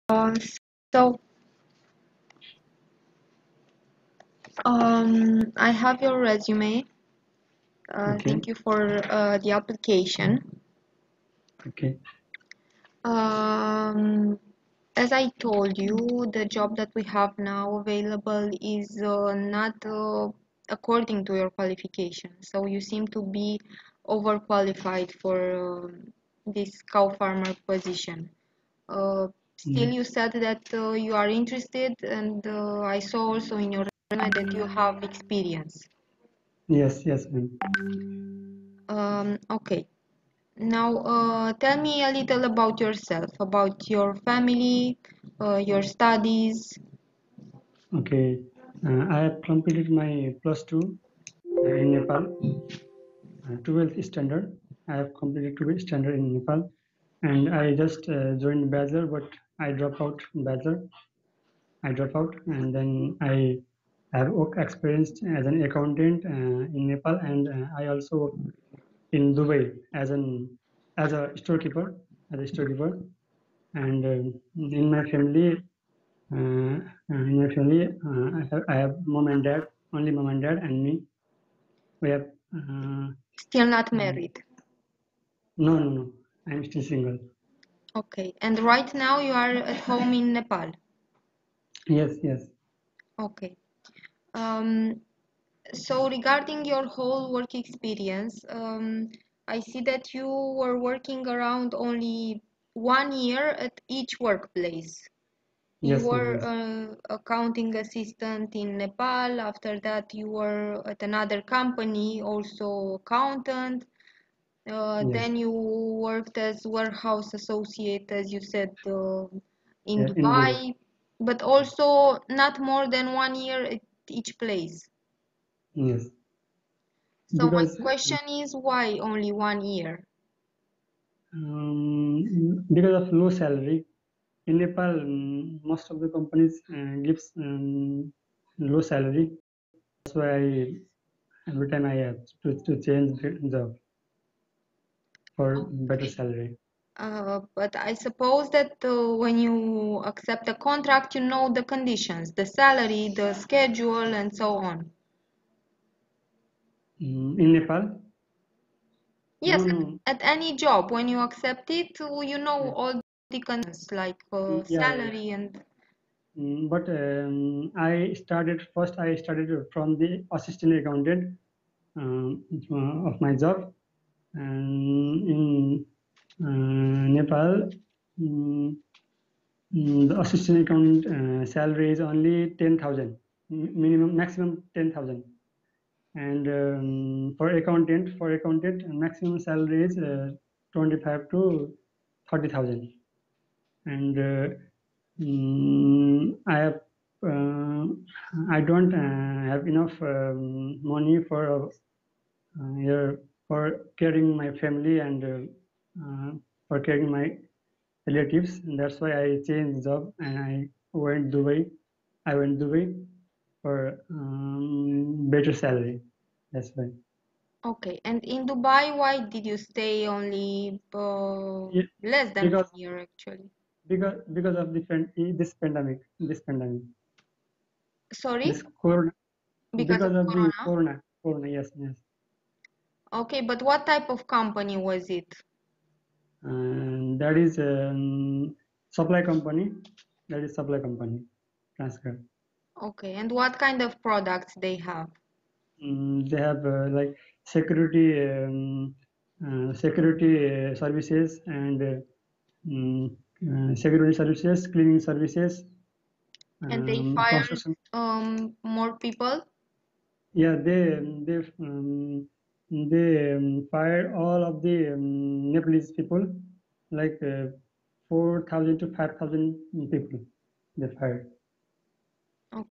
Uh, so, I have your resume. Okay. Thank you for the application. Okay. Um, as I told you, the job that we have now available is not according to your qualification. So you seem to be overqualified for this cow farmer position. Still, Mm. you said that you are interested, and I saw also in your resume that you have experience. Yes. Yes, ma'am. Okay. Now, tell me a little about yourself, about your family, your studies. Okay. I have completed my plus two in Nepal, 12th standard. I have completed 12th standard in Nepal, and I just joined bachelor, but I dropped out bachelor. I dropped out, and then I have work experience as an accountant in Nepal, and I also work in Dubai as a storekeeper, and in my family. In my family, I have mom and dad, only mom and dad, and me. We have Still not mm, married. no. I'm still single. Okay. And right now you are at home in Nepal. Yes, yes, Okay. Um, so regarding your whole work experience, I see that you were working around only 1 year at each workplace. You yes, were yes, accounting assistant in Nepal. After that, you were at another company, also accountant. yes. Then you worked as warehouse associate, as you said, in Yeah, in Dubai. Dubai, but also not more than 1 year at each place. Yes, So my because question is, why only 1 year? because of low salary in Nepal, most of the companies gives low salary. That's why every time I have to change the job for better Okay. salary. But I suppose that when you accept a contract, you know the conditions, the salary, the schedule, and so on. In Nepal, Yes, no, no. at any job, when you accept it, you know Yeah, all the conditions like yeah. salary and. But I started from the assistant accountant of my job, and in Nepal, um, the assistant accountant salary is only 10,000, minimum maximum 10,000, and for accountant maximum salary is 25 to 30,000, and I have uh, I don't have enough money here for caring my family and for caring my relatives. And that's why I changed job and I went Dubai. I went Dubai for better salary. That's why. Okay, and in Dubai, why did you stay only Yeah, less than because 1 year actually? because of this Sorry, corona, because of because of the Corona. corona. Yes, yes. Okay, but what type of company was it? And that is supply company. That is supply company. Transcript. Okay, and what kind of products they have? They have like security services and mm, security services, cleaning services, And they fired construction. more people? Yeah, they fired all of the Nepalese people, like 4,000 to 5,000 people. They fired.